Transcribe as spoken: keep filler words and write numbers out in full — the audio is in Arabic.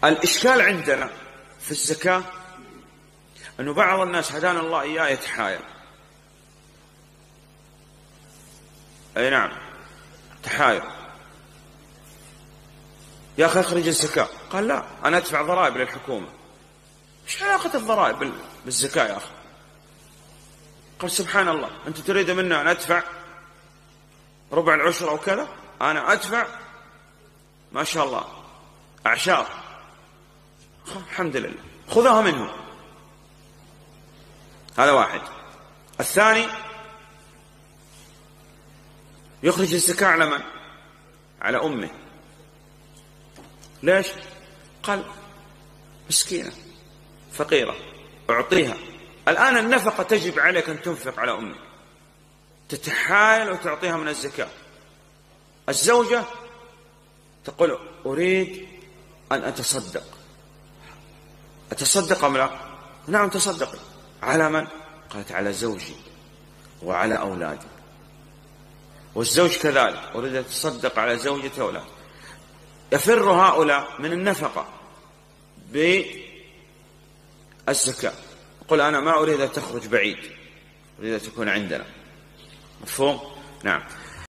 الإشكال عندنا في الزكاة أنه بعض الناس هدانا الله إياه يتحايل. أي نعم، تحايل، يا أخي أخرج الزكاة. قال لا، أنا أدفع ضرائب للحكومة. إيش علاقة الضرائب بالزكاة يا أخي؟ قال سبحان الله، أنت تريد منا أن أدفع ربع العشر أو كذا؟ أنا أدفع ما شاء الله أعشار، الحمد لله، خذها منه. هذا واحد. الثاني يخرج الزكاة على من؟ على أمه. ليش؟ قال مسكينة فقيرة أعطيها. الآن النفقة تجب عليك أن تنفق على أمك، تتحايل وتعطيها من الزكاة. الزوجة تقول أريد أن أتصدق، أتصدق أم لا؟ نعم تصدقي. على من؟ قالت على زوجي وعلى أولادي. والزوج كذلك، أريد أن أتصدق على زوجتي وأولادي. يفر هؤلاء من النفقة بالزكاة. قل أنا ما أريد أن تخرج بعيد، أريد أن تكون عندنا. مفهوم؟ نعم.